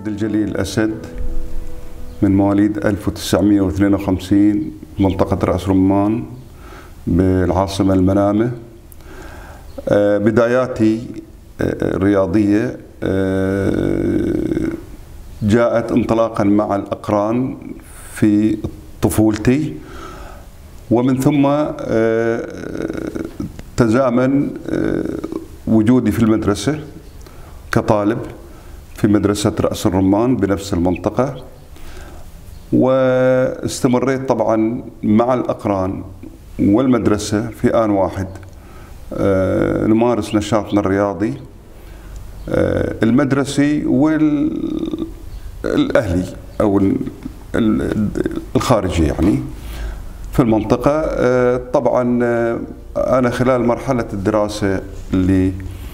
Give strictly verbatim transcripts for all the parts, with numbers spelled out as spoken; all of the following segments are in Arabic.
عبد الجليل أسد، من مواليد ألف وتسعمئة واثنين وخمسين، منطقة رأس رمان بالعاصمة المنامة. بداياتي الرياضية جاءت انطلاقا مع الأقران في طفولتي، ومن ثم تزامن وجودي في المدرسة كطالب في مدرسة رأس الرمان بنفس المنطقة، واستمريت طبعا مع الأقران والمدرسة في آن واحد نمارس نشاطنا الرياضي المدرسي والأهلي أو الخارجي يعني في المنطقة. طبعا أنا خلال مرحلة الدراسة اللي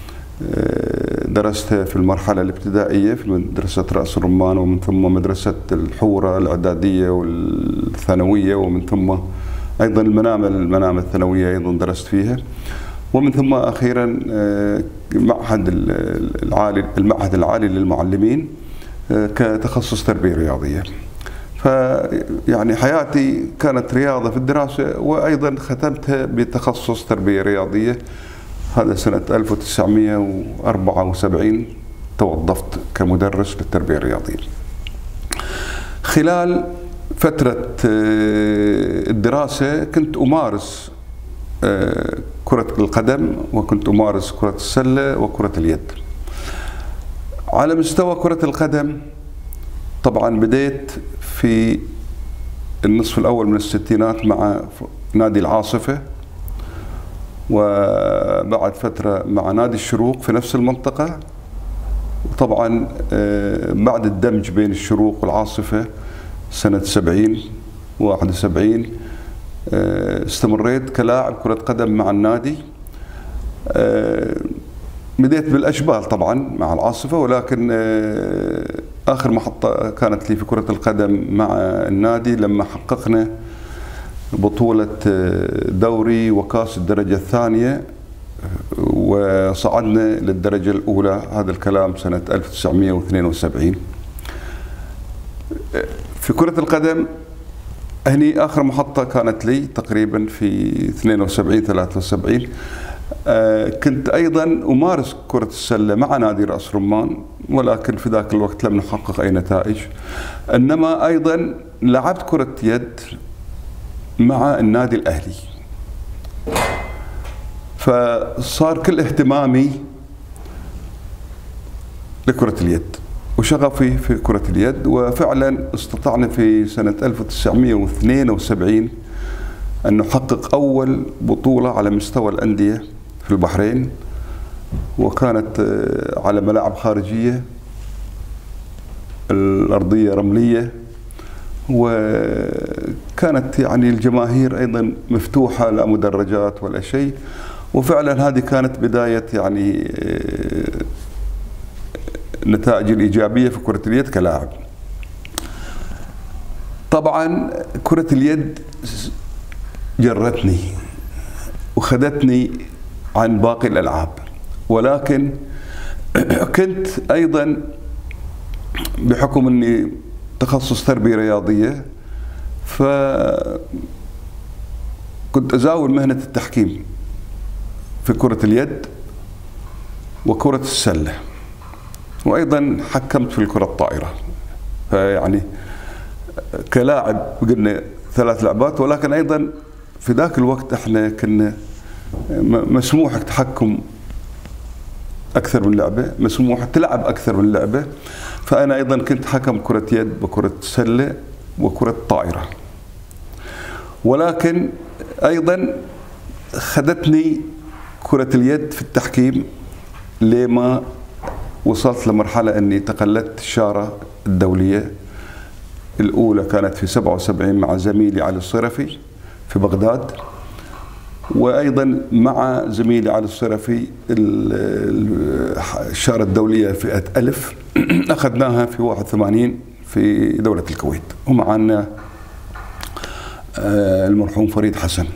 درستها في المرحلة الابتدائية في مدرسة رأس الرمان، ومن ثم مدرسة الحورة الإعدادية والثانوية، ومن ثم أيضا المنامة المنامة الثانوية أيضا درست فيها، ومن ثم أخيرا معهد العالي المعهد العالي للمعلمين كتخصص تربية رياضية. فيعني حياتي كانت رياضة في الدراسة، وأيضا ختمتها بتخصص تربية رياضية. هذا سنة ألف وتسعمئة وأربعة وسبعين توظفت كمدرس للتربية الرياضية. خلال فترة الدراسة كنت أمارس كرة القدم، وكنت أمارس كرة السلة وكرة اليد. على مستوى كرة القدم طبعا بديت في النصف الأول من الستينات مع نادي العاصفة، وبعد فترة مع نادي الشروق في نفس المنطقة، وطبعا بعد الدمج بين الشروق والعاصفة سنة سبعين واحد وسبعين استمريت كلاعب كرة قدم مع النادي. بديت بالأشبال طبعا مع العاصفة، ولكن آخر محطة كانت لي في كرة القدم مع النادي لما حققنا بطولة دوري وكاس الدرجة الثانية وصعدنا للدرجة الأولى. هذا الكلام سنة ألف وتسعمئة واثنين وسبعين. في كرة القدم هني آخر محطة كانت لي تقريبا في اثنين وسبعين ثلاثة وسبعين. كنت أيضا أمارس كرة السلة مع نادي رأس رمان، ولكن في ذاك الوقت لم نحقق أي نتائج. إنما أيضا لعبت كرة يد مع النادي الأهلي، فصار كل اهتمامي لكرة اليد وشغفي في كرة اليد. وفعلا استطعنا في سنة ألف وتسعمئة واثنين وسبعين أن نحقق أول بطولة على مستوى الأندية في البحرين، وكانت على ملاعب خارجية، الأرضية رملية، وكانت يعني الجماهير أيضا مفتوحة لا مدرجات ولا شيء. وفعلا هذه كانت بداية يعني النتائج الإيجابية في كرة اليد كلاعب. طبعا كرة اليد جرتني وخذتني عن باقي الألعاب، ولكن كنت أيضا بحكم أني تخصص تربية رياضية فكنت أزاول مهنة التحكيم في كرة اليد وكرة السلة، وأيضا حكمت في الكرة الطائرة. فيعني كلاعب قلنا ثلاث لعبات، ولكن أيضا في ذاك الوقت احنا كنا مسموح التحكم أكثر من لعبة، مسموح تلعب أكثر من لعبة. فأنا أيضا كنت حكم كرة يد وكرة سلة وكرة طائرة، ولكن أيضا خدتني كرة اليد في التحكيم لما وصلت لمرحلة أني تقلدت الشارة الدولية. الأولى كانت في سبعة وسبعين مع زميلي علي الصرفي في بغداد، وأيضا مع زميلي علي الصرفي الشارة الدولية فئة ألف أخذناها في واحد وثمانين في دولة الكويت، ومعنا المرحوم فريد حسن.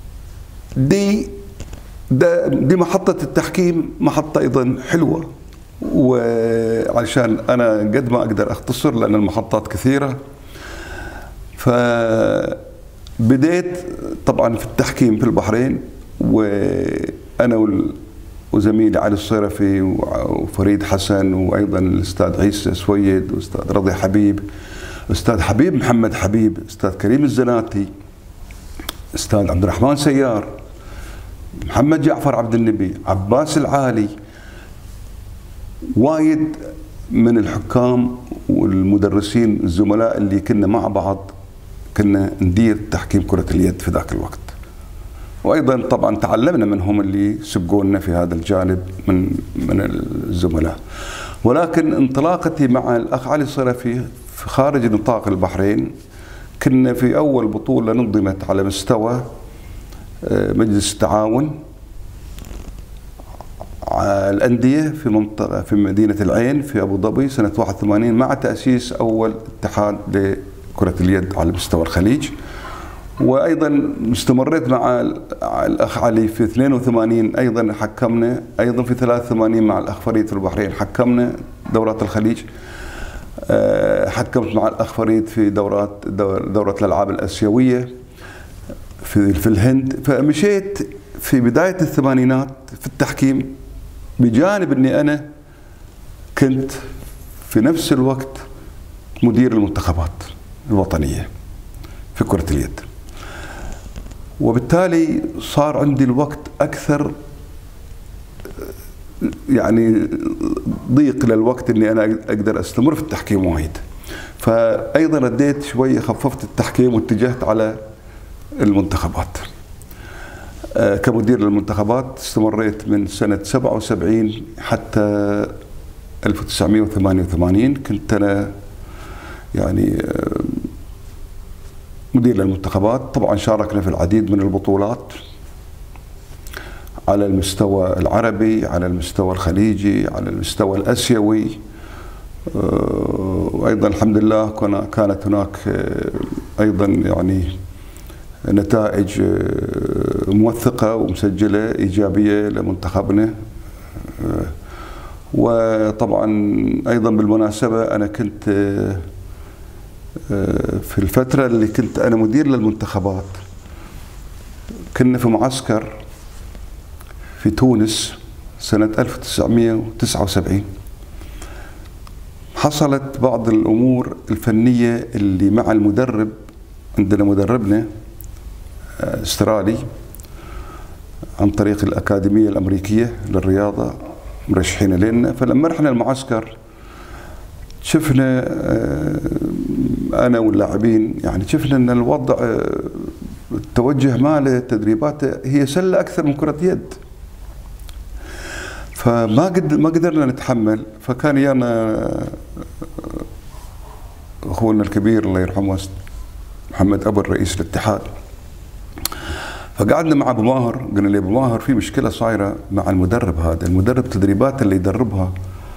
دي دي محطة التحكيم محطة أيضا حلوة وعشان انا قد ما اقدر اختصر لان المحطات كثيره، فبديت طبعا في التحكيم في البحرين، وانا وزميلي علي الصيرفي وفريد حسن وايضا الاستاذ عيسى سويد واستاذ رضي حبيب، استاذ حبيب محمد حبيب، استاذ كريم الزناتي، استاذ عبد الرحمن سيار، محمد جعفر عبد النبي، عباس العالي، وايد من الحكام والمدرسين الزملاء اللي كنا مع بعض كنا ندير تحكيم كرة اليد في ذاك الوقت. وايضا طبعا تعلمنا منهم اللي سبقونا في هذا الجانب من من الزملاء. ولكن انطلاقتي مع الاخ علي الصيرفي في خارج نطاق البحرين، كنا في اول بطولة نظمت على مستوى مجلس التعاون الأندية في منطقة في مدينة العين في أبو ظبي سنة واحد وثمانين، مع تأسيس أول اتحاد لكرة اليد على مستوى الخليج. وأيضا استمريت مع الأخ علي في اثنين وثمانين، أيضا حكمنا، أيضا في ثلاثة وثمانين مع الأخ فريد في البحرين حكمنا دورات الخليج. حكمت مع الأخ فريد في دورات دورة الألعاب الآسيوية في في الهند. فمشيت في بداية الثمانينات في التحكيم، بجانب أني أنا كنت في نفس الوقت مدير المنتخبات الوطنية في كرة اليد، وبالتالي صار عندي الوقت أكثر، يعني ضيق للوقت أني أنا أقدر أستمر في التحكيم وايد. فأيضا رديت شوية، خففت التحكيم واتجهت على المنتخبات. كمدير للمنتخبات استمريت من سنة سبعة وسبعين حتى ألف وتسعمئة وثمانية وثمانين، كنت أنا يعني مدير للمنتخبات. طبعا شاركنا في العديد من البطولات على المستوى العربي، على المستوى الخليجي، على المستوى الآسيوي، وأيضا الحمد لله كانت هناك أيضا يعني نتائج موثقة ومسجلة إيجابية لمنتخبنا. وطبعا أيضا بالمناسبة أنا كنت في الفترة اللي كنت أنا مدير للمنتخبات، كنا في معسكر في تونس سنة ألف وتسعمئة وتسعة وسبعين. حصلت بعض الأمور الفنية اللي مع المدرب، عندنا مدربنا استرالي عن طريق الأكاديمية الأمريكية للرياضة مرشحين لنا. فلما رحنا المعسكر شفنا أنا واللاعبين، يعني شفنا أن الوضع التوجه ماله تدريباته هي سلة أكثر من كرة يد، فما قد ما قدرنا نتحمل. فكان يانا أخونا الكبير الله يرحمه محمد أبو رئيس الاتحاد، فقعدنا مع ابو ماهر، قلنا له ابو ماهر في مشكله صايره مع المدرب هذا، المدرب تدريبات اللي يدربها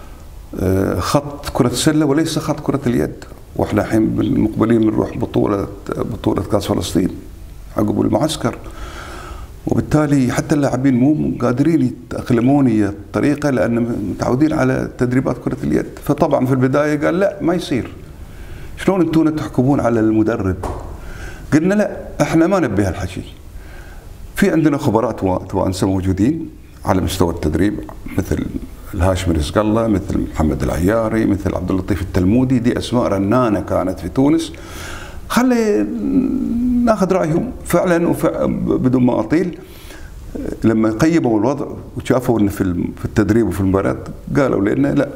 خط كره السله وليس خط كره اليد، واحنا الحين مقبلين بنروح بطوله بطوله كاس فلسطين عقب المعسكر، وبالتالي حتى اللاعبين مو قادرين يتاقلمون هي الطريقه لان متعودين على تدريبات كره اليد. فطبعا في البدايه قال لا ما يصير، شلون انتم تحكمون على المدرب؟ قلنا لا احنا ما نبي هالحكي، في عندنا خبراء توانسه موجودين على مستوى التدريب مثل الهاشمي رزق الله، مثل محمد العياري، مثل عبد اللطيف التلمودي، دي اسماء رنانه كانت في تونس، خلي ناخذ رايهم. فعلا بدون ما اطيل لما قيموا الوضع وشافوا ان في التدريب وفي المباراه قالوا لنا لا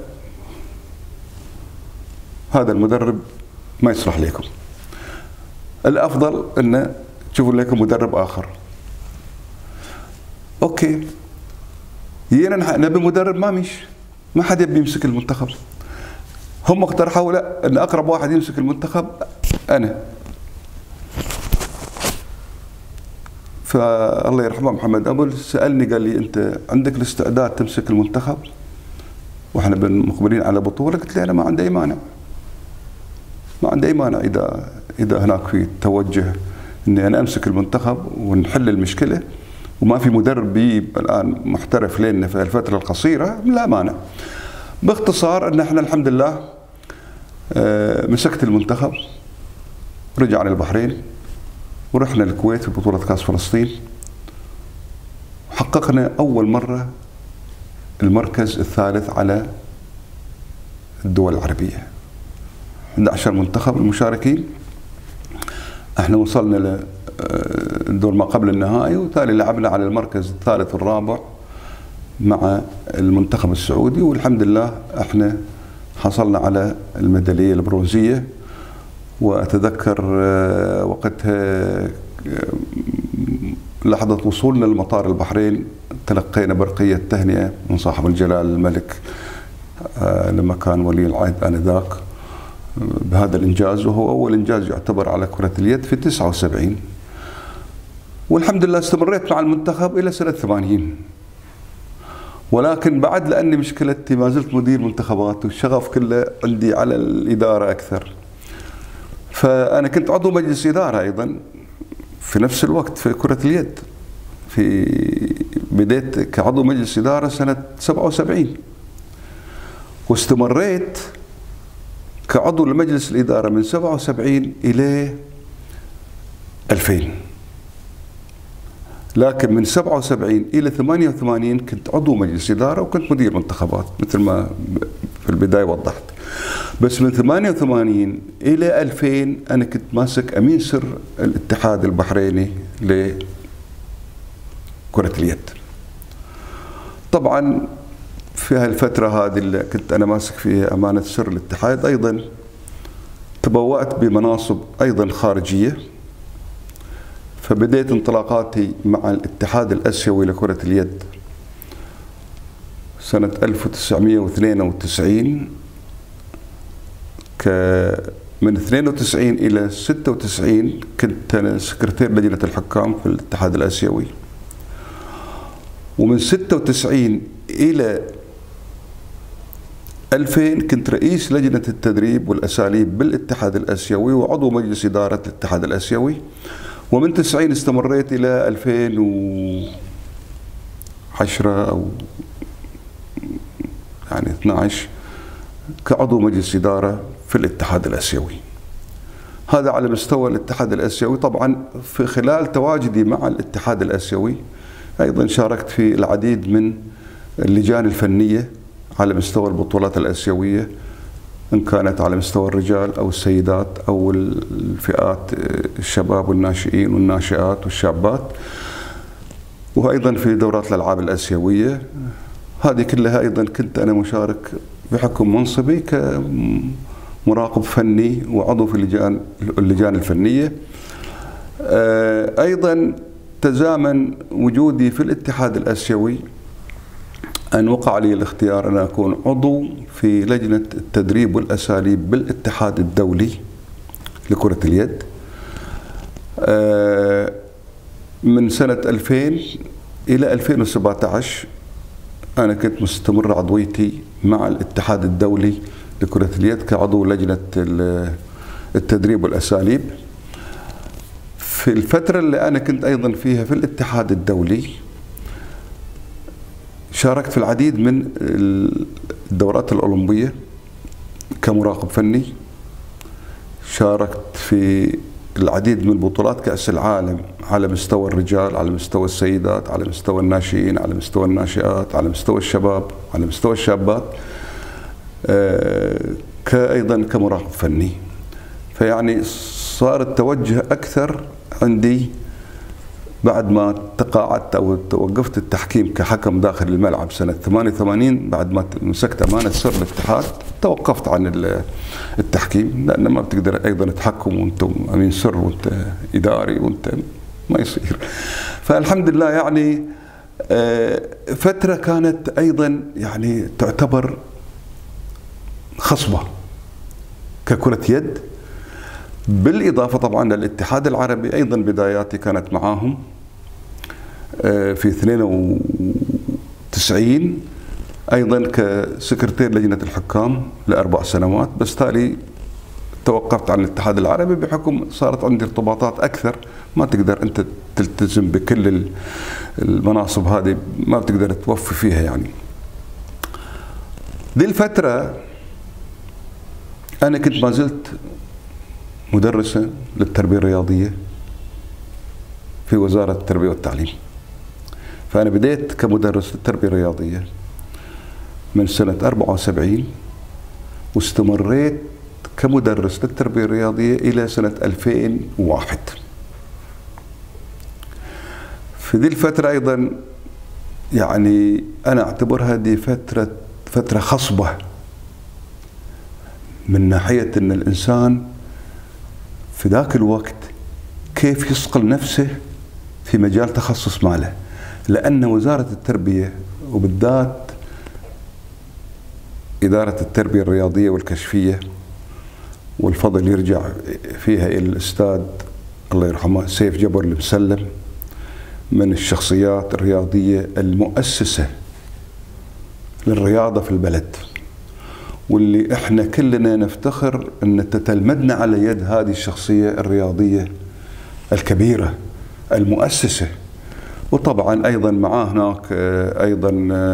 هذا المدرب ما يصلح لكم، الافضل ان تشوفوا لكم مدرب اخر. اوكي جينا نبي مدرب ما مش ما حد يبي يمسك المنتخب، هم اقترحوا لا ان اقرب واحد يمسك المنتخب انا. فالله يرحمه محمد ابو سالني قال لي انت عندك الاستعداد تمسك المنتخب واحنا مقبلين على بطوله؟ قلت له انا ما عندي اي مانع، ما عندي اي مانع اذا اذا هناك في توجه اني انا امسك المنتخب ونحل المشكله وما في مدرب بي الان محترف لنا في الفتره القصيره، لا مانع. باختصار ان احنا الحمد لله مسكت المنتخب، رجعنا البحرين ورحنا الكويت في بطولة كأس فلسطين، وحققنا أول مرة المركز الثالث على الدول العربية. أحد عشر منتخب المشاركين، احنا وصلنا للدور ما قبل النهائي، وتالي لعبنا على المركز الثالث والرابع مع المنتخب السعودي، والحمد لله احنا حصلنا على الميدالية البرونزية. وأتذكر وقتها لحظة وصولنا لمطار البحرين تلقينا برقية تهنئة من صاحب الجلال الملك لما كان ولي العهد آنذاك بهذا الإنجاز، وهو أول إنجاز يعتبر على كرة اليد في تسعة وسبعين. والحمد لله استمريت مع المنتخب إلى سنة ثمانين، ولكن بعد لأني مشكلتي ما زلت مدير منتخبات والشغف كله عندي على الإدارة أكثر، فأنا كنت عضو مجلس إدارة أيضا في نفس الوقت في كرة اليد. في بديت كعضو مجلس إدارة سنة سبعة وسبعين، واستمريت كعضو لمجلس الإدارة من سبعة وسبعين إلى ألفين. لكن من سبعة وسبعين إلى ثمانية وثمانين كنت عضو مجلس إدارة وكنت مدير منتخبات مثل ما في البداية وضحت. بس من ثمانية وثمانين إلى ألفين أنا كنت ماسك أمين سر الاتحاد البحريني لكرة اليد. طبعا في هالفترة هذه اللي كنت أنا ماسك فيها أمانة سر الاتحاد، أيضا تبوأت بمناصب أيضا خارجية، فبديت انطلاقاتي مع الاتحاد الآسيوي لكرة اليد سنة ألف وتسعمئة واثنين وتسعين. من اثنين وتسعين إلى ستة وتسعين كنت أنا سكرتير لجنة الحكام في الاتحاد الآسيوي، ومن ستة وتسعين إلى ألفين كنت رئيس لجنة التدريب والأساليب بالاتحاد الآسيوي وعضو مجلس إدارة الاتحاد الآسيوي. ومن تسعين استمريت إلى ألفين وعشرة أو يعني اثني عشر كعضو مجلس إدارة في الاتحاد الآسيوي. هذا على مستوى الاتحاد الآسيوي. طبعا في خلال تواجدي مع الاتحاد الآسيوي أيضا شاركت في العديد من اللجان الفنية على مستوى البطولات الآسيوية، إن كانت على مستوى الرجال أو السيدات أو الفئات الشباب والناشئين والناشئات والشابات، وأيضا في دورات الألعاب الآسيوية. هذه كلها أيضا كنت أنا مشارك بحكم منصبي كمراقب فني وعضو في اللجان اللجان الفنية. أيضا تزامن وجودي في الاتحاد الآسيوي أن وقع لي الاختيار أن أكون عضو في لجنة التدريب والأساليب بالاتحاد الدولي لكرة اليد. من سنة ألفين إلى ألفين وسبعة عشر أنا كنت مستمر عضويتي مع الاتحاد الدولي لكرة اليد كعضو لجنة التدريب والأساليب. في الفترة اللي أنا كنت أيضا فيها في الاتحاد الدولي شاركت في العديد من الدورات الأولمبية كمراقب فني، شاركت في العديد من بطولات كأس العالم على مستوى الرجال، على مستوى السيدات، على مستوى الناشئين، على مستوى الناشئات، على مستوى الشباب، على مستوى الشابات، كأيضا كمراقب فني. فيعني صار التوجه أكثر عندي بعد ما تقاعدت أو توقفت التحكيم كحكم داخل الملعب سنة ثمانية وثمانين. بعد ما مسكت أمانة سر الاتحاد توقفت عن التحكيم، لأن ما بتقدر أيضا تحكم وأنت أمين سر وأنت إداري وأنت ما يصير. فالحمد لله يعني فترة كانت أيضا يعني تعتبر خصبة ككرة يد، بالإضافة طبعا للاتحاد العربي. أيضا بداياتي كانت معاهم في اثنين وتسعين أيضا كسكرتير لجنة الحكام لأربع سنوات، بس تالي توقفت عن الاتحاد العربي بحكم صارت عندي ارتباطات أكثر، ما تقدر أنت تلتزم بكل المناصب هذه، ما بتقدر توفي فيها يعني. ذي الفترة أنا كنت ما زلت مدرسة للتربية الرياضية في وزارة التربية والتعليم. فأنا بديت كمدرس للتربية الرياضية من سنة أربعة وسبعين، واستمريت كمدرس للتربية الرياضية إلى سنة ألفين وواحد. في ذي الفترة أيضا يعني أنا أعتبرها دي فترة فترة خصبة، من ناحية أن الإنسان في ذاك الوقت كيف يصقل نفسه في مجال تخصص ماله، لأن وزارة التربية وبالذات إدارة التربية الرياضية والكشفية، والفضل يرجع فيها إلى الأستاذ الله يرحمه سيف جبر المسلم، من الشخصيات الرياضية المؤسسة للرياضة في البلد، واللي احنا كلنا نفتخر ان تتلمذنا على يد هذه الشخصية الرياضية الكبيرة المؤسسة. وطبعا ايضا معاه هناك ايضا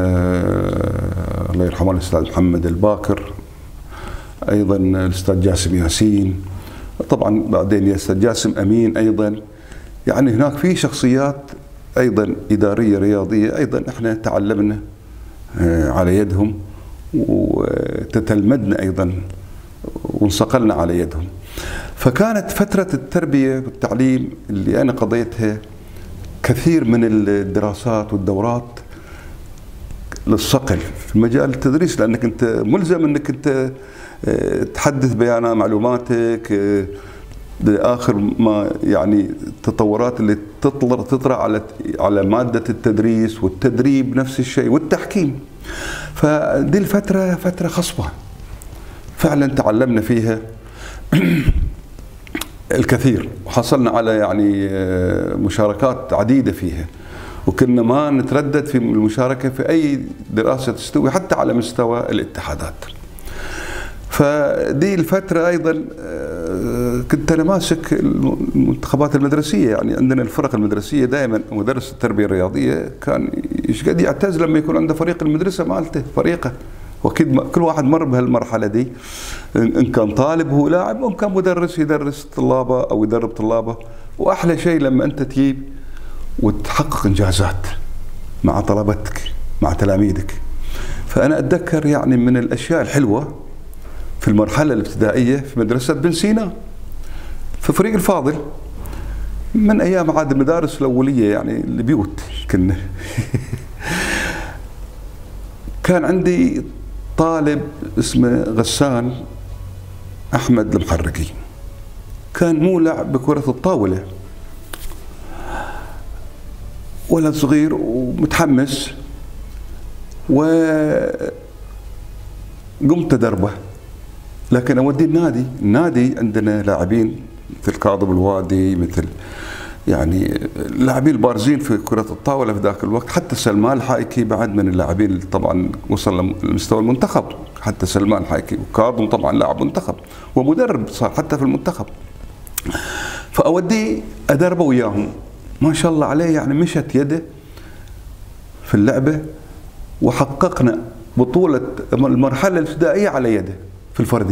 الله يرحمه الاستاذ محمد الباكر، ايضا الاستاذ جاسم ياسين، طبعا بعدين الاستاذ جاسم امين ايضا. يعني هناك في شخصيات ايضا ادارية رياضية ايضا احنا تعلمنا على يدهم وتتلمذنا أيضا وانصقلنا على يدهم. فكانت فترة التربية والتعليم اللي أنا قضيتها كثير من الدراسات والدورات للصقل في مجال التدريس، لأنك أنت ملزم أنك أنت تحدث بيانات معلوماتك لآخر ما يعني التطورات اللي تطلع تطرأ على على مادة التدريس والتدريب نفس الشيء والتحكيم. فدي الفترة فترة خصبة فعلا تعلمنا فيها الكثير، وحصلنا على يعني مشاركات عديدة فيها، وكنا ما نتردد في المشاركة في أي دراسة تستوي حتى على مستوى الاتحادات. فدي الفترة أيضا كنت أنا ماسك المنتخبات المدرسية، يعني عندنا الفرق المدرسية دائما مدرس التربية الرياضية كان ايش قد يعتز لما يكون عنده فريق المدرسة مالته فريقه، واكيد كل واحد مر بهالمرحلة دي، إن كان طالب هو لاعب وإن كان مدرس يدرس طلابه أو يدرب طلابه. وأحلى شيء لما أنت تجيب وتحقق إنجازات مع طلبتك مع تلاميذك. فأنا أتذكر يعني من الأشياء الحلوة في المرحلة الابتدائية في مدرسة بن سينا في فريق الفاضل، من أيام عاد المدارس الأولية يعني البيوت كنا كان عندي طالب اسمه غسان أحمد المحرقي، كان مولع بكرة الطاولة، ولد صغير ومتحمس، وقمت أدربه. لكن أوديه النادي، النادي عندنا لاعبين مثل كاظم الوادي، مثل يعني اللاعبين البارزين في كرة الطاولة في ذاك الوقت، حتى سلمان الحايكي بعد من اللاعبين طبعا وصل لمستوى المنتخب، حتى سلمان الحايكي، وكاظم طبعا لاعب منتخب ومدرب صار حتى في المنتخب. فأوديه أدربه وياهم، ما شاء الله عليه يعني مشت يده في اللعبة، وحققنا بطولة المرحلة الابتدائية على يده في الفردي.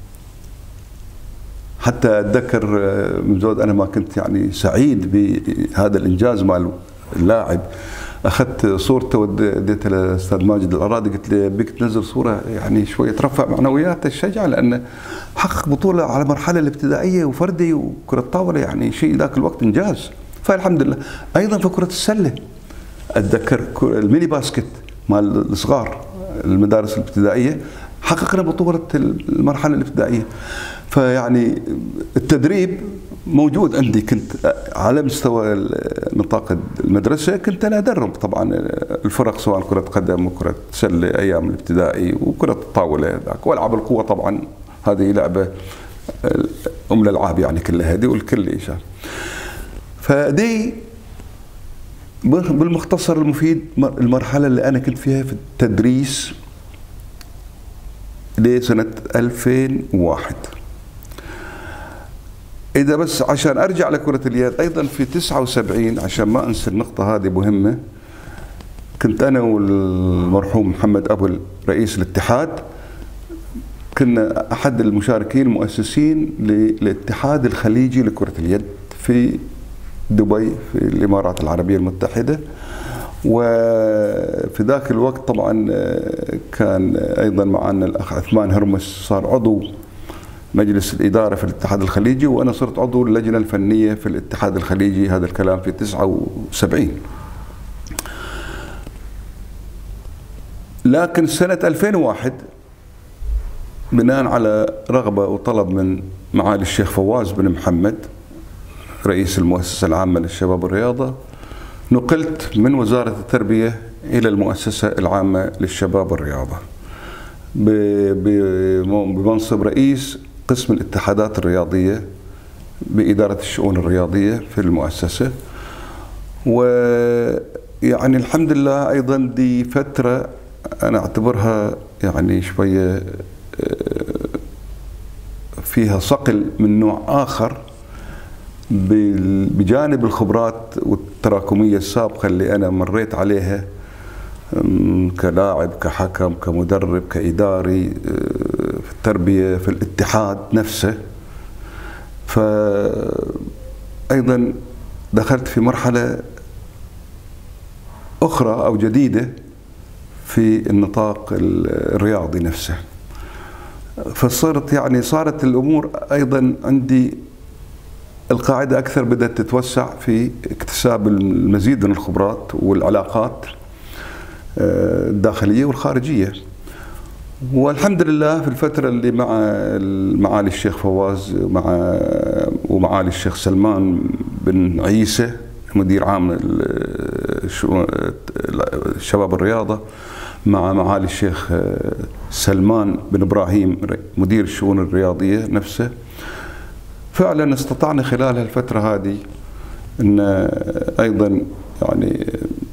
حتى اتذكر من زود انا ما كنت يعني سعيد بهذا الانجاز مال اللاعب، اخذت صورته وديتها للاستاذ ماجد الارادي، قلت له بيك تنزل صوره يعني شويه ترفع معنويات الشجاع، لانه حقق بطوله على المرحله الابتدائيه وفردي وكره طاوله، يعني شيء ذاك الوقت انجاز. فالحمد لله. ايضا في كره السله اتذكر الميني باسكت مال الصغار المدارس الابتدائيه حققنا بطوله المرحله الابتدائيه. فيعني التدريب موجود عندي، كنت على مستوى نطاق المدرسه كنت انا ادرب طبعا الفرق سواء كره قدم وكره سله ايام الابتدائي وكره الطاوله ذاك، والعاب القوه طبعا هذه لعبه ام الالعاب يعني كلها هذه والكل يشاف. فدي بالمختصر المفيد المرحله اللي انا كنت فيها في التدريس لسنه ألفين وواحد. إذا بس عشان أرجع لكرة اليد أيضا في تسعة وسبعين، عشان ما أنسى النقطة هذه مهمة، كنت أنا والمرحوم محمد أبل رئيس الاتحاد، كنا أحد المشاركين المؤسسين للاتحاد الخليجي لكرة اليد في دبي في الإمارات العربية المتحدة. وفي ذاك الوقت طبعا كان أيضا معنا الأخ عثمان هرمس صار عضو مجلس الإدارة في الاتحاد الخليجي، وأنا صرت عضو اللجنة الفنية في الاتحاد الخليجي، هذا الكلام في تسعة وسبعين. لكن سنة ألفين وواحد بناء على رغبة وطلب من معالي الشيخ فواز بن محمد رئيس المؤسسة العامة للشباب والرياضة، نقلت من وزارة التربية إلى المؤسسة العامة للشباب والرياضة بمنصب رئيس قسم الاتحادات الرياضية بإدارة الشؤون الرياضية في المؤسسة. ويعني الحمد لله أيضا دي فترة أنا أعتبرها يعني شوية فيها صقل من نوع آخر بجانب الخبرات والتراكمية السابقة اللي أنا مريت عليها كلاعب، كحكم، كمدرب، كإداري في التربية في الاتحاد نفسه. فأيضا دخلت في مرحلة أخرى أو جديدة في النطاق الرياضي نفسه. فصرت يعني صارت الأمور أيضا عندي القاعدة أكثر بدأت تتوسع في اكتساب المزيد من الخبرات والعلاقات الداخلية والخارجية. والحمد لله في الفترة اللي مع معالي الشيخ فواز مع ومعالي الشيخ سلمان بن عيسى مدير عام الشباب الرياضة، مع معالي الشيخ سلمان بن إبراهيم مدير الشؤون الرياضية نفسه، فعلا استطعنا خلال الفترة هذه أن أيضا يعني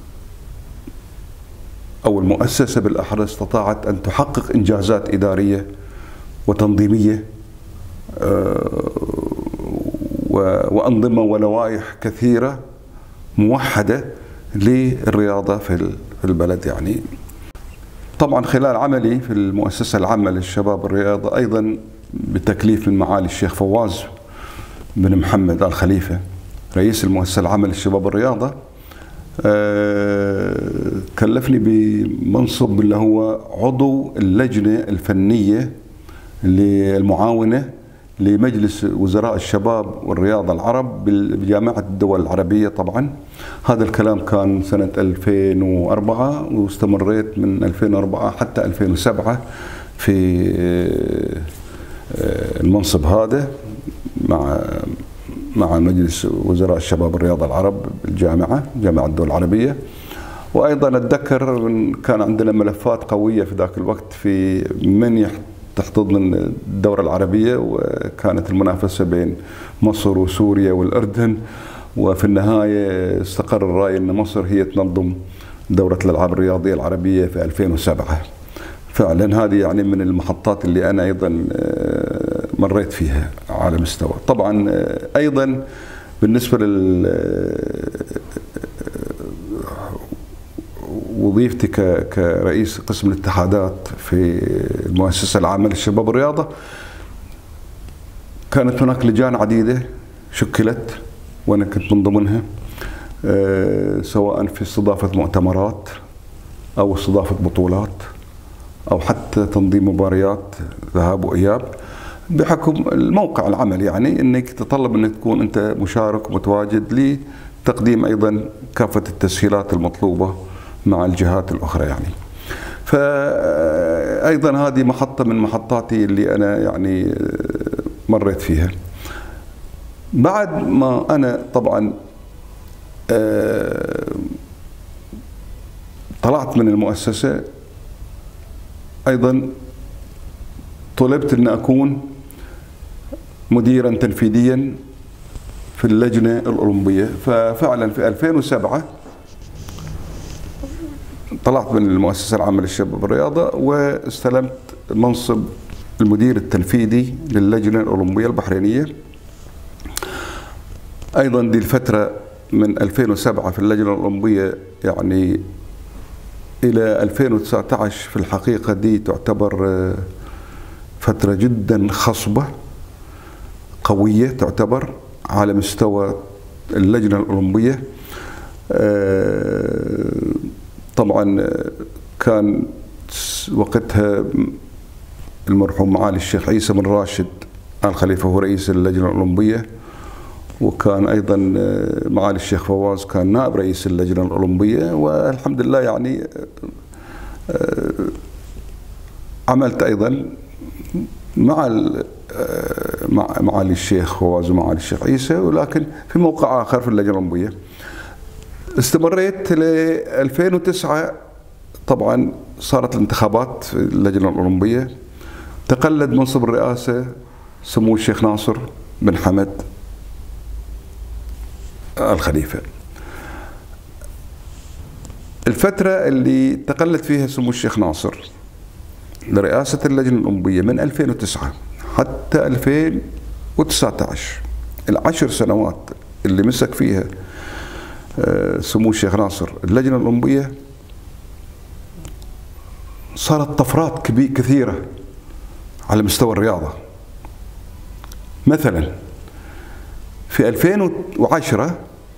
أو المؤسسة بالأحرى استطاعت أن تحقق إنجازات إدارية وتنظيمية وأنظمة ولوائح كثيرة موحدة للرياضة في البلد. يعني طبعا خلال عملي في المؤسسة العامة للشباب والرياضة أيضا بتكليف من معالي الشيخ فواز بن محمد آل خليفة رئيس المؤسسة العامة للشباب والرياضة، كلفني بمنصب اللي هو عضو اللجنة الفنية للمعاونة لمجلس وزراء الشباب والرياضة العرب بجامعة الدول العربية. طبعا هذا الكلام كان سنة ألفين وأربعة، واستمريت من ألفين وأربعة حتى ألفين وسبعة في المنصب هذا مع مع مجلس وزراء الشباب والرياضة العرب بالجامعة جامعة الدول العربية. وأيضا أتذكر كان عندنا ملفات قوية في ذاك الوقت في من تحتضن الدورة العربية، وكانت المنافسة بين مصر وسوريا والأردن، وفي النهاية استقر الرأي أن مصر هي تنظم دورة الألعاب الرياضية العربية في ألفين وسبعة. فعلا هذه يعني من المحطات اللي أنا أيضا مريت فيها على مستوى. طبعا أيضا بالنسبة لوظيفتي كرئيس قسم الاتحادات في المؤسسة العامة للشباب والرياضة، كانت هناك لجان عديدة شكلت وأنا كنت من ضمنها، سواء في استضافة مؤتمرات أو استضافة بطولات أو حتى تنظيم مباريات ذهاب وإياب، بحكم الموقع العمل يعني انك تتطلب انك تكون انت مشارك ومتواجد لتقديم ايضا كافة التسهيلات المطلوبة مع الجهات الاخرى يعني. فايضا هذه محطة من محطاتي اللي انا يعني مريت فيها. بعد ما انا طبعا طلعت من المؤسسة، ايضا طلبت ان اكون مديرا تنفيذيا في اللجنة الأولمبية. ففعلا في ألفين وسبعة طلعت من المؤسسة العامة للشباب والرياضة واستلمت منصب المدير التنفيذي للجنة الأولمبية البحرينية. أيضا دي الفترة من ألفين وسبعة في اللجنة الأولمبية يعني إلى ألفين وتسعة عشر في الحقيقة دي تعتبر فترة جدا خصبة قوية تعتبر على مستوى اللجنة الأولمبية. طبعا كان وقتها المرحوم معالي الشيخ عيسى بن راشد آل خليفة هو رئيس اللجنة الأولمبية، وكان أيضا معالي الشيخ فواز كان نائب رئيس اللجنة الأولمبية. والحمد لله يعني عملت أيضا مع مع معالي الشيخ فواز ومعالي الشيخ عيسى، ولكن في موقع آخر في اللجنة الأولمبية. استمريت ل ألفين وتسعة، طبعا صارت الانتخابات في اللجنة الأولمبية، تقلد منصب الرئاسة سمو الشيخ ناصر بن حمد آل خليفة. الفترة اللي تقلد فيها سمو الشيخ ناصر لرئاسة اللجنة الأولمبية من ألفين وتسعة حتى ألفين وتسعة عشر، العشر سنوات اللي مسك فيها سمو الشيخ ناصر اللجنة الأولمبية، صارت طفرات كثيرة على مستوى الرياضة. مثلا في ألفين وعشرة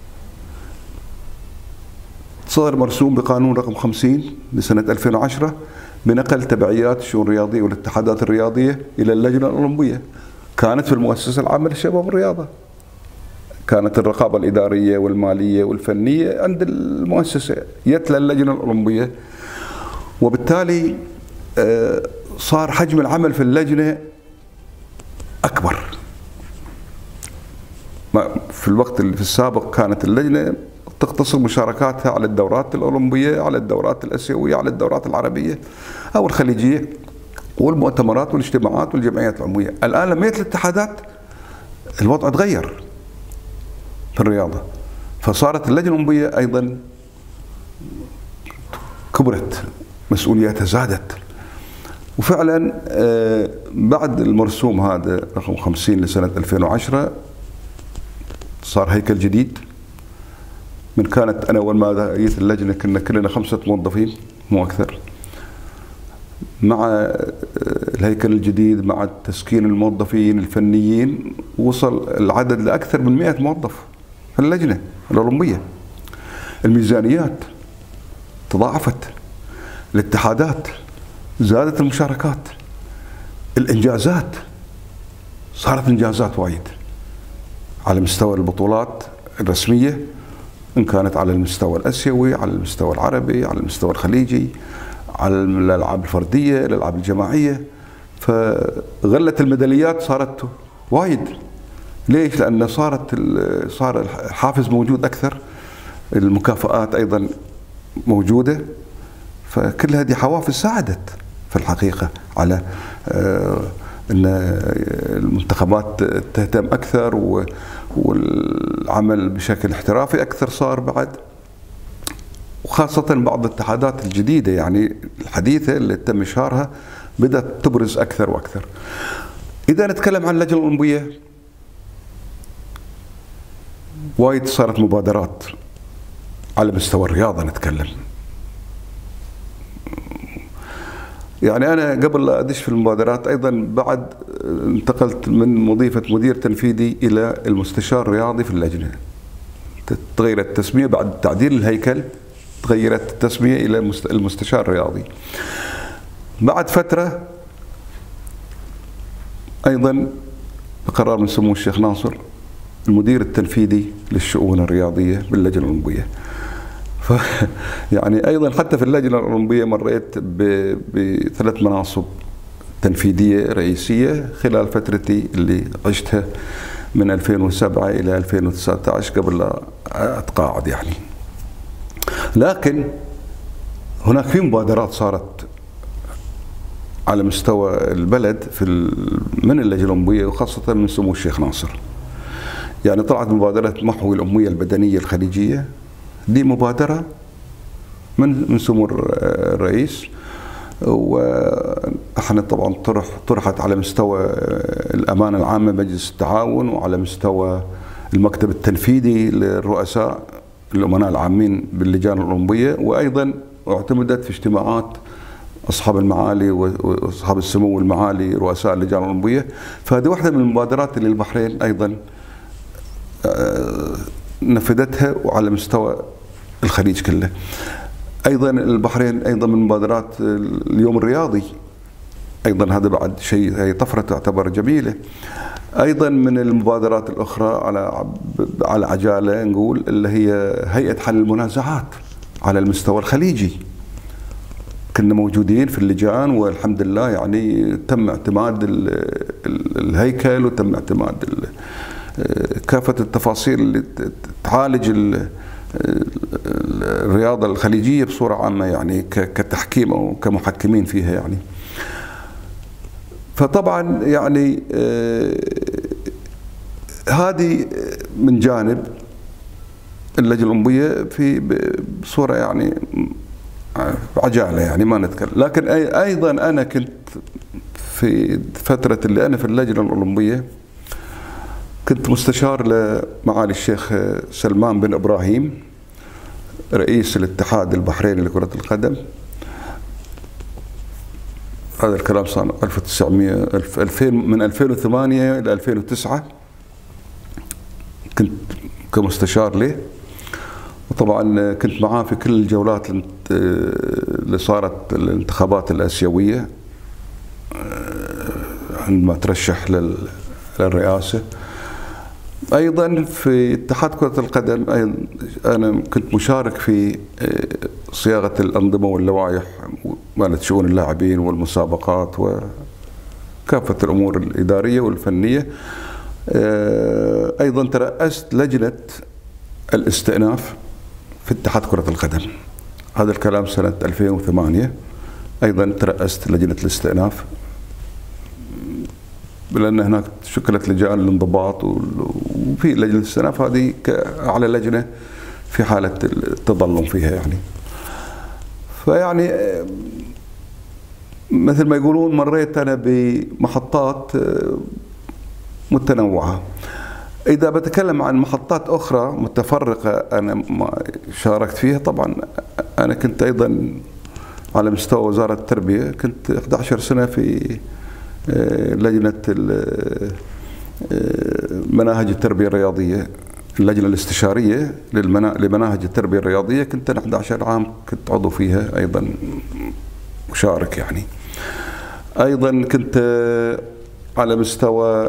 صدر مرسوم بقانون رقم خمسين لسنة ألفين وعشرة بنقل تبعيات الشؤون الرياضية والاتحادات الرياضية إلى اللجنة الأولمبية. كانت في المؤسسة العامة للشباب والرياضة، كانت الرقابة الإدارية والمالية والفنية عند المؤسسة يتلى اللجنة الأولمبية، وبالتالي صار حجم العمل في اللجنة أكبر. في الوقت اللي في السابق كانت اللجنة تقتصر مشاركاتها على الدورات الأولمبية، على الدورات الآسيوية، على الدورات العربية أو الخليجية والمؤتمرات والاجتماعات والجمعيات العمومية. الآن لما جت الاتحادات الوضع تغير في الرياضة، فصارت اللجنة الأولمبية أيضا كبرت، مسؤولياتها زادت. وفعلا بعد المرسوم هذا رقم خمسين لسنة ألفين وعشرة صار هيكل جديد. من كانت أنا أول ما جيت اللجنة كنا كلنا خمسة موظفين مو أكثر، مع الهيكل الجديد مع تسكين الموظفين الفنيين وصل العدد لأكثر من مئة موظف في اللجنة الأولمبية. الميزانيات تضاعفت، الاتحادات زادت، المشاركات، الإنجازات صارت إنجازات وايد على مستوى البطولات الرسمية، إن كانت على المستوى الآسيوي، على المستوى العربي، على المستوى الخليجي، على الألعاب الفردية، الألعاب الجماعية. فغلة الميداليات صارت وايد. ليش؟ لأن صارت صار الحافز موجود أكثر، المكافآت أيضا موجودة، فكل هذه حوافز ساعدت في الحقيقة على أن المنتخبات تهتم أكثر والعمل بشكل احترافي أكثر صار بعد، وخاصة بعض الاتحادات الجديدة يعني الحديثة اللي تم إشهارها بدأت تبرز أكثر وأكثر. إذا نتكلم عن اللجنة الأولمبية وايد صارت مبادرات على مستوى الرياضة نتكلم. يعني أنا قبل لا أدش في المبادرات أيضا بعد انتقلت من وظيفة مدير تنفيذي إلى المستشار الرياضي في اللجنة. تغيرت التسمية بعد تعديل الهيكل، تغيرت التسمية إلى المستشار الرياضي. بعد فترة أيضا بقرار من سمو الشيخ ناصر المدير التنفيذي للشؤون الرياضية باللجنة الأولمبية. ف يعني أيضا حتى في اللجنة الأولمبية مريت بثلاث مناصب تنفيذية رئيسية خلال فترتي اللي عشتها من ألفين وسبعة إلى ألفين وتسعة عشر قبل لا أتقاعد يعني. لكن هناك في مبادرات صارت على مستوى البلد في من اللجنة الأولمبية وخاصة من سمو الشيخ ناصر. يعني طلعت مبادرة محو الأمية البدنية الخليجية، دي مبادرة من من سمو الرئيس، واحنا طبعا طرح طرحت على مستوى الأمانة العامة مجلس التعاون، وعلى مستوى المكتب التنفيذي للرؤساء الأمناء العامين باللجان الأولمبية، وأيضا واعتمدت في اجتماعات أصحاب المعالي وأصحاب السمو المعالي رؤساء اللجان الأولمبية. فهذه واحدة من المبادرات اللي البحرين أيضا نفذتها وعلى مستوى الخليج كله. أيضا البحرين أيضا من مبادرات اليوم الرياضي، أيضا هذا بعد شيء، هي طفرة تعتبر جميلة. أيضا من المبادرات الأخرى على على عجالة نقول اللي هي هيئة حل المنازعات على المستوى الخليجي. كنا موجودين في اللجان والحمد لله يعني تم اعتماد الهيكل وتم اعتماد كافة التفاصيل اللي تعالج الرياضة الخليجية بصورة عامة يعني كتحكيم أو كمحكمين فيها يعني. فطبعا يعني هذه من جانب اللجنة الأولمبية في بصورة يعني عجالة يعني ما نتكلم. لكن أيضا أنا كنت في فترة اللي أنا في اللجنة الأولمبية كنت مستشار لمعالي الشيخ سلمان بن إبراهيم رئيس الاتحاد البحريني لكرة القدم. هذا الكلام صار ألف وتسعمئة ألفين من ألفين وثمانية إلى ألفين وتسعة كنت كمستشار له. وطبعا كنت معاه في كل الجولات اللي صارت الانتخابات الآسيوية عندما ترشح للرئاسة. أيضا في اتحاد كرة القدم أنا كنت مشارك في صياغة الأنظمة واللوائح مالت شؤون اللاعبين والمسابقات وكافة الأمور الإدارية والفنية. أيضا ترأست لجنة الاستئناف في اتحاد كرة القدم. هذا الكلام سنة ألفين وثمانية. أيضا ترأست لجنة الاستئناف لأن هناك شكلت لجان الانضباط وفي لجنة الاستئناف هذه أعلى لجنة في حالة التظلم فيها يعني. فيعني مثل ما يقولون مريت أنا بمحطات متنوعة. إذا بتكلم عن محطات أخرى متفرقة أنا ما شاركت فيها، طبعا أنا كنت أيضا على مستوى وزارة التربية كنت إحدى عشرة سنة في لجنة مناهج التربية الرياضية، اللجنة الاستشارية لمناهج التربية الرياضية. كنت أنا إحدى عشر عام كنت عضو فيها أيضا مشارك يعني. أيضا كنت على مستوى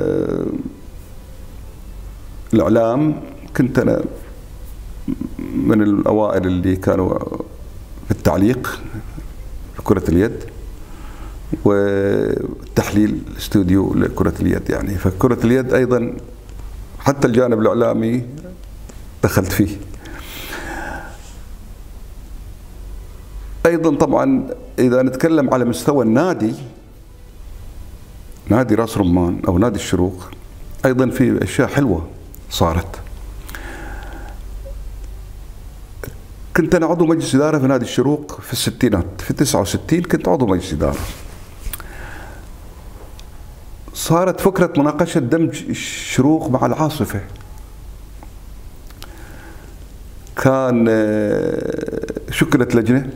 الإعلام كنت أنا من الأوائل اللي كانوا في التعليق لكرة اليد وتحليل استوديو لكرة اليد يعني. فكرة اليد أيضا حتى الجانب الإعلامي دخلت فيه. أيضا طبعا إذا نتكلم على مستوى النادي، نادي راس رمان أو نادي الشروق، أيضا في أشياء حلوة صارت. كنت أنا عضو مجلس إدارة في نادي الشروق في الستينات، في تسعة وستين كنت عضو مجلس إدارة. صارت فكرة مناقشة دمج الشروق مع العاصفة. كان شكلت لجنة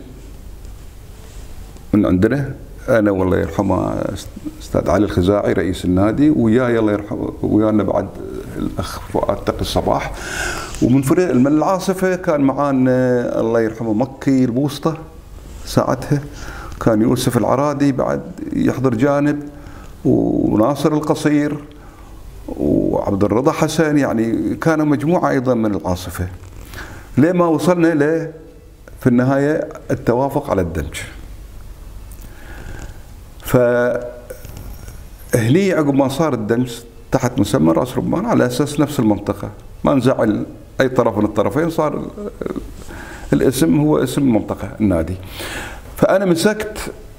من عندنا، أنا والله يرحمه أستاذ علي الخزاعي رئيس النادي، وياي الله يرحمه ويانا بعد الأخ فؤاد تقي الصباح. ومن فريق من العاصفة كان معانا الله يرحمه مكي البوسطة ساعتها، كان يوسف العرادي بعد يحضر جانب، وناصر القصير وعبد الرضا حسن، يعني كانوا مجموعة أيضا من العاصفة. لما وصلنا ل في النهاية التوافق على الدمج. فهني عقب ما صار الدمج تحت مسمى راس رمان على أساس نفس المنطقة، ما نزعل أي طرف من الطرفين، صار الاسم هو اسم المنطقة النادي. فأنا مسكت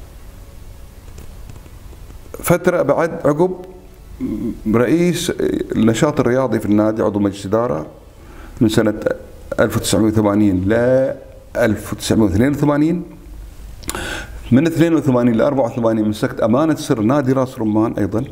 فترة بعد عقب رئيس النشاط الرياضي في النادي، عضو مجلس إدارة من سنة ألف وتسعمئة وثمانين ل ألف وتسعمئة واثنين وثمانين. من اثنين وثمانين ل أربعة وثمانين مسكت أمانة سر نادي راس رمان أيضا.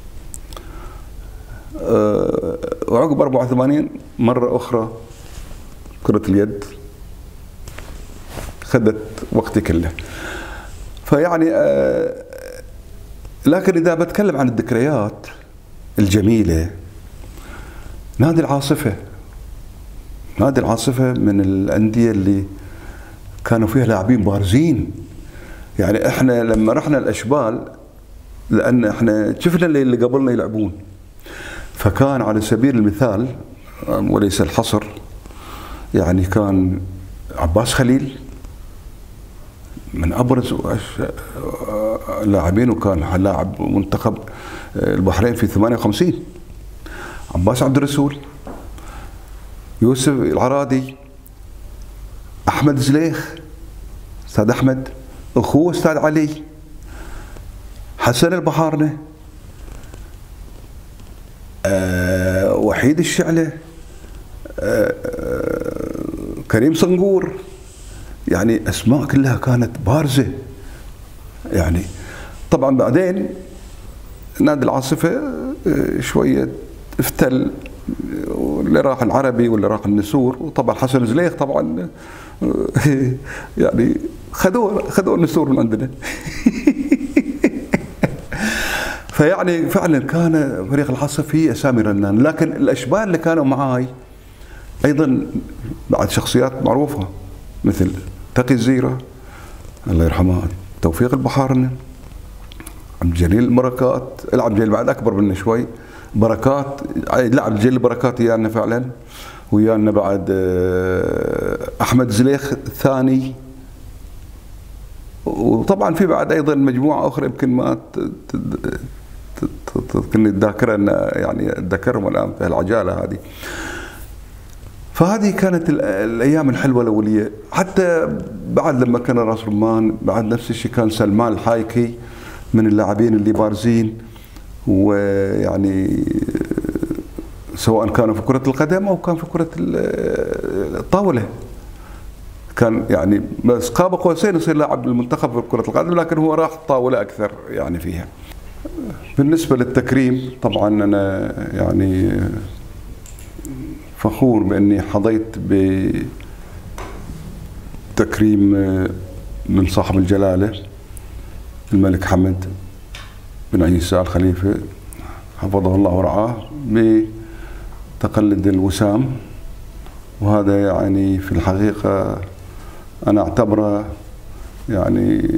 أه وعقب أربعة وثمانين مرة أخرى كرة اليد خذت وقتي كله. فيعني آه لكن إذا بتكلم عن الذكريات الجميلة، نادي العاصفة. نادي العاصفة من الأندية اللي كانوا فيها لاعبين بارزين. يعني احنا لما رحنا الأشبال، لأن احنا شفنا اللي قبلنا يلعبون، فكان على سبيل المثال وليس الحصر، يعني كان عباس خليل من ابرز اللاعبين، وكان لاعب منتخب البحرين في ثمانية وخمسين. عباس عبد الرسول، يوسف العرادي، احمد زليخ، استاذ احمد، اخوه استاذ علي، حسن البحارنه، أه وحيد الشعله، أه كريم صنقور. يعني اسماء كلها كانت بارزه. يعني طبعا بعدين نادي العاصفه شويه افتل، واللي راح العربي واللي راح النسور، وطبعا حسن زليخ طبعا يعني خذوا خذوا النسور من عندنا. فيعني فعلا كان فريق العاصفه فيه اسامي رنان. لكن الاشبال اللي كانوا معاي ايضا بعد شخصيات معروفه، مثل تقي الزيره الله يرحمه، توفيق البحارنه، عبد الجليل البركات. العب جليل بعد اكبر منه شوي، بركات لعب جليل البركات ويانا فعلا، ويانا بعد احمد زليخ الثاني. وطبعا في بعد ايضا مجموعه اخرى يمكن ما تذكرني الذاكره، يعني اتذكرهم الان في العجاله هذه. فهذه كانت الايام الحلوه الاوليه. حتى بعد لما كان راس رمان، بعد نفس الشيء كان سلمان الحايكي من اللاعبين اللي بارزين، ويعني سواء كانوا في كره القدم او كان في كره الطاوله. كان يعني بس قاب قوسين يصير لاعب المنتخب في كره القدم، لكن هو راح الطاوله اكثر يعني فيها. بالنسبه للتكريم، طبعا انا يعني فخور باني حظيت بتكريم من صاحب الجلاله الملك حمد بن عيسى الخليفه حفظه الله ورعاه بتقلد الوسام. وهذا يعني في الحقيقه انا اعتبره يعني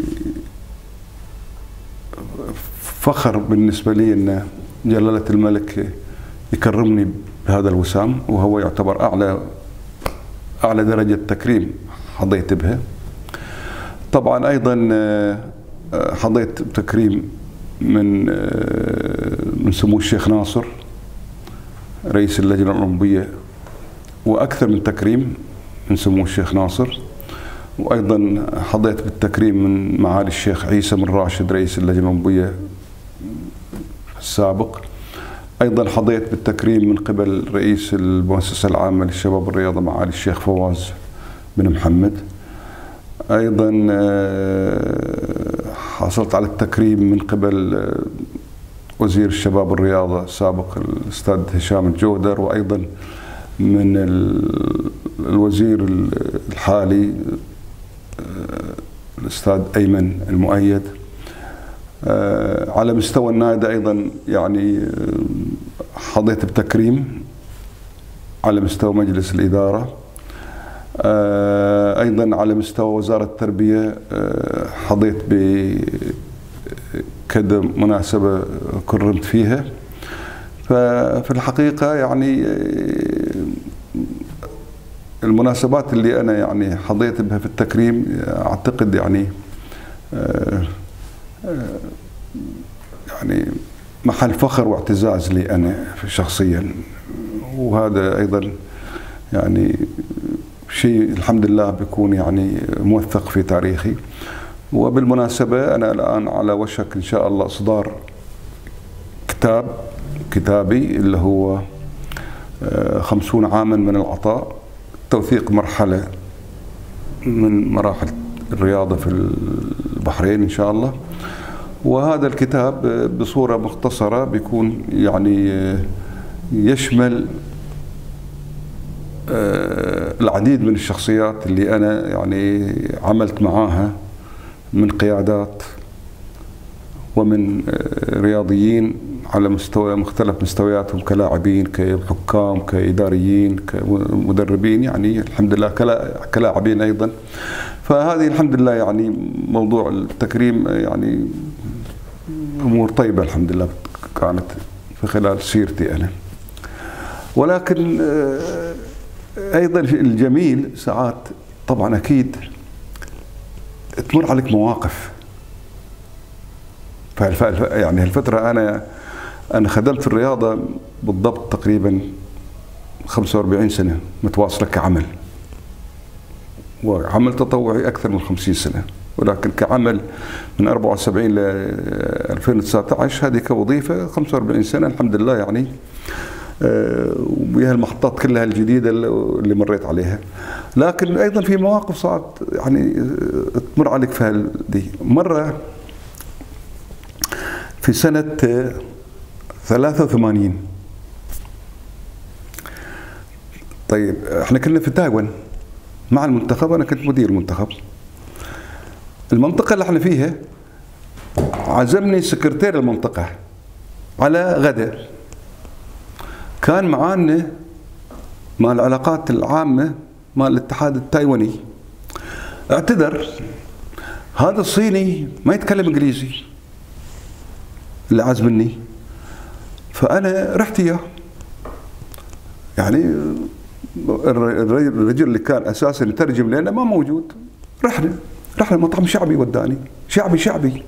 فخر بالنسبه لي ان جلاله الملك يكرمني بهذا الوسام، وهو يعتبر اعلى اعلى درجه تكريم حظيت بها. طبعا ايضا حظيت بتكريم من من سمو الشيخ ناصر رئيس اللجنه الاولمبيه، واكثر من تكريم من سمو الشيخ ناصر. وايضا حظيت بالتكريم من معالي الشيخ عيسى بن راشد رئيس اللجنه الاولمبيه السابق. ايضا حظيت بالتكريم من قبل رئيس المؤسسه العامه للشباب والرياضه معالي الشيخ فواز بن محمد. ايضا حصلت على التكريم من قبل وزير الشباب والرياضه السابق الاستاذ هشام الجودر، وايضا من الوزير الحالي الاستاذ ايمن المؤيد. على مستوى النادي ايضا يعني حظيت بتكريم على مستوى مجلس الاداره. ايضا على مستوى وزاره التربيه حظيت بكذا مناسبه كرمت فيها. ففي الحقيقه يعني المناسبات اللي انا يعني حظيت بها في التكريم اعتقد يعني يعني محل فخر واعتزاز لي انا شخصيا. وهذا ايضا يعني شيء الحمد لله بيكون يعني موثق في تاريخي. وبالمناسبه انا الان على وشك ان شاء الله اصدار كتاب كتابي اللي هو خمسون عاما من العطاء، توثيق مرحله من مراحل الرياضه في البحرين ان شاء الله. وهذا الكتاب بصوره مختصره بيكون يعني يشمل العديد من الشخصيات اللي أنا يعني عملت معاها من قيادات ومن رياضيين على مستوى مختلف مستوياتهم، كلاعبين كحكام كإداريين كمدربين، يعني الحمد لله كلاعبين أيضا. فهذه الحمد لله يعني موضوع التكريم يعني أمور طيبة الحمد لله كانت في خلال سيرتي أنا. ولكن أيضا الجميل ساعات طبعا أكيد تمر عليك مواقف. يعني هالفترة أنا أنا خدمت في الرياضة بالضبط تقريبا خمسة وأربعين سنة متواصلة كعمل، وعمل تطوعي أكثر من خمسين سنة، ولكن كعمل من أربعة وسبعين ل ألفين وتسعة عشر هذه كوظيفة خمسة وأربعين سنة الحمد لله يعني، وبها المحطات كلها الجديدة اللي مريت عليها. لكن أيضا في مواقف صارت يعني تمر عليك في هذه. مرة في سنة ثلاثة وثمانين، طيب احنا كنا في تايوان مع المنتخب، انا كنت مدير المنتخب. المنطقة اللي احنا فيها عزمني سكرتير المنطقة على غداء، كان معانا مع العلاقات العامة مع الاتحاد التايواني. اعتذر هذا الصيني ما يتكلم انجليزي اللي عازمني، فأنا رحت إياه. يعني الرجل اللي كان أساسا يترجم لنا ما موجود، رحنا رحنا مطعم شعبي وداني، شعبي شعبي،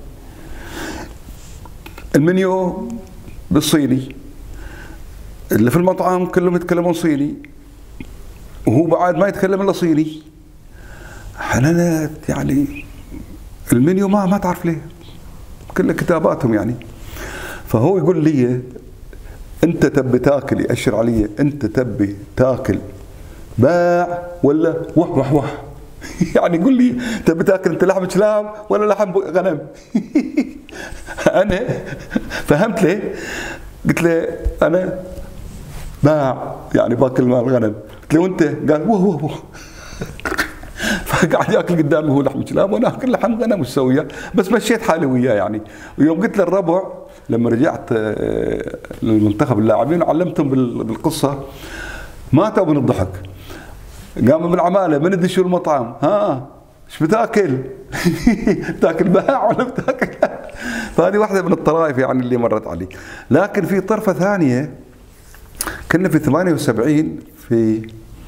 المنيو بالصيني، اللي في المطعم كلهم يتكلمون صيني، وهو بعد ما يتكلم إلا صيني. أنا يعني المنيو ما ما تعرف ليه، كل كتاباتهم يعني. فهو يقول لي انت تبي تاكل، يأشر علي، انت تبي تاكل باع ولا وح وح وح يعني يقول لي تبي تاكل انت لحم كلاب ولا لحم غنم انا فهمت ليه؟ قلت له انا باع يعني باكل مال الغنم. قلت له وانت؟ قال وه وه وه فقعد ياكل قدامي هو لحم كلاب وانا اكل لحم غنم، وش سوي؟ بس مشيت حالي وياه يعني. ويوم قلت للربع لما رجعت للمنتخب اللاعبين وعلمتهم بالقصه ماتوا من الضحك. قاموا من العماله من يدشوا المطعم، ها ايش بتاكل؟ بتاكل باع ولا بتاكل؟ فهذه واحده من الطرائف يعني اللي مرت علي. لكن في طرفه ثانيه، كنا في ثمانية وسبعين في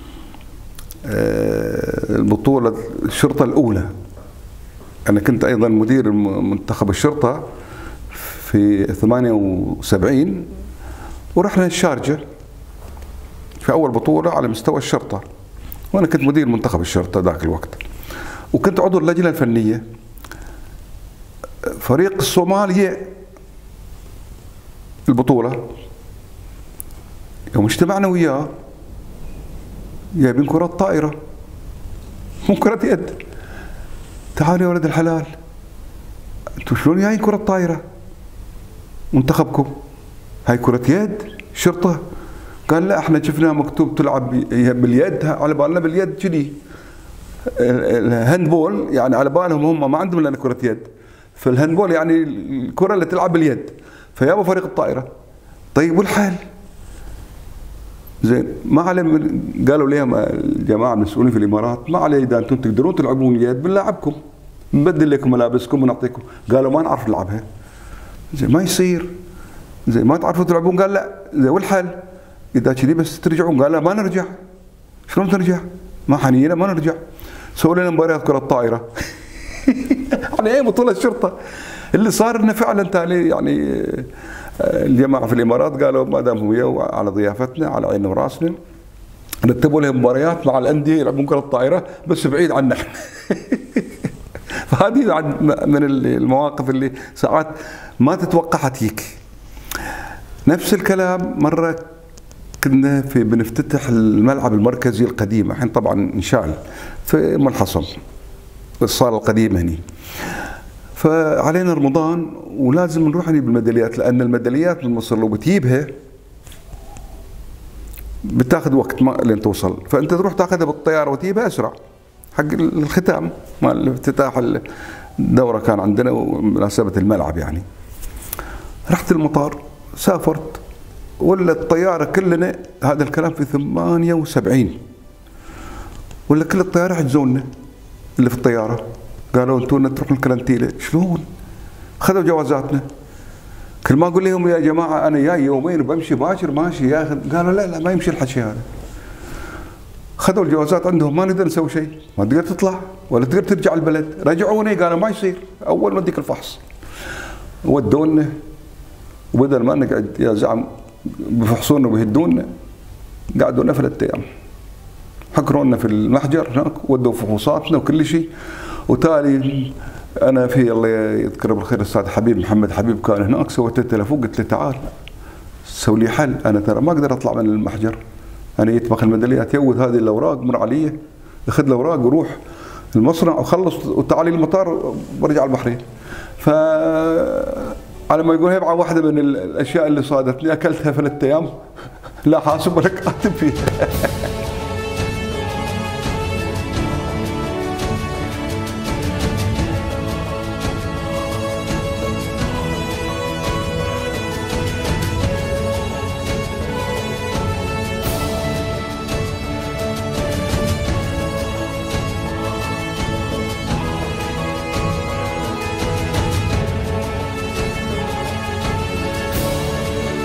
البطوله الشرطه الاولى، انا كنت ايضا مدير منتخب الشرطه في ثمانية وسبعين، ورحنا الشارجة في أول بطولة على مستوى الشرطة، وأنا كنت مدير منتخب الشرطة ذاك الوقت، وكنت عضو اللجنة الفنية. فريق الصومال البطولة، يوم اجتمعنا وياه جايبين كرة طائرة مو كرة يد. تعالوا يا ولد الحلال، انتوا شلون جايين كرة طائرة؟ منتخبكم هاي كرة يد شرطة. قال لا احنا شفناها مكتوب تلعب باليد، على بالنا باليد كذي الهاندبول، يعني على بالهم هم ما عندهم الا كرة يد، فالهاندبول يعني الكرة اللي تلعب باليد، فيابوا فريق الطائرة. طيب والحال؟ زين ما عليه. قالوا لهم الجماعة المسؤولين في الامارات ما عليه، اذا انتم تقدرون تلعبون اليد بنلعبكم، نبدل لكم ملابسكم ونعطيكم. قالوا ما نعرف نلعبها. زين ما يصير، زين ما تعرفوا تلعبون. قال لا. زين والحل؟ اذا كذي بس ترجعون. قال لا ما نرجع. شلون ترجع؟ ما حنينا ما نرجع. سووا لنا مباريات كرة طائرة على اي بطولة الشرطة. اللي صار انه فعلا تالي يعني الجماعة في الامارات قالوا ما دام هم يو على ضيافتنا على عيننا وراسنا، رتبوا لهم مباريات مع الاندية يلعبون كرة طائرة بس بعيد عنا فهذه من المواقف اللي ساعات ما تتوقعها تجيك. نفس الكلام مرة كنا في بنفتتح الملعب المركزي القديم، الحين طبعا انشال في ام الحصن الصالة القديمة هني. فعلينا رمضان ولازم نروح هني بالميداليات، لأن الميداليات من مصر لو بتجيبها بتاخذ وقت ما لين توصل، فانت تروح تاخذها بالطياره وتجيب اسرع. حق الختام مال افتتاح الدوره كان عندنا ومناسبه الملعب يعني. رحت المطار سافرت، ولا الطياره كلنا، هذا الكلام في ثمانية وسبعين، ولا كل الطياره حجزونا اللي في الطياره، قالوا انتم تروحون الكرنتيله. شلون؟ خذوا جوازاتنا. كل ما اقول لهم يا جماعه انا جاي يومين وبمشي باكر ماشي ياخذ، قالوا لا لا ما يمشي الحكي هذا. خذوا الجوازات عندهم، ما نقدر نسوي شيء، ما تقدر تطلع ولا تقدر ترجع البلد. رجعوني قالوا ما يصير، اول ما اديك الفحص. ودونا، وبدل ما نقعد يا زعم بفحصونا وبيهدونا، قعدونا ثلاث ايام. حكرونا في المحجر هناك، ودوا فحوصاتنا وكل شيء. وتالي انا في الله يذكره بالخير الاستاذ حبيب محمد حبيب كان هناك، سويت له تليفون قلت له تعال سوي لي حل، انا ترى ما اقدر اطلع من المحجر، انا يطبخ الميداليات، يوذ هذه الاوراق مر علي، اخذ الاوراق وروح المصنع وخلص وتعالي المطار وارجع البحرين. ف على ما يقول هي واحده من الاشياء اللي صادتني، اكلتها ثلاث ايام لا حاسب ولا كاتب فيها.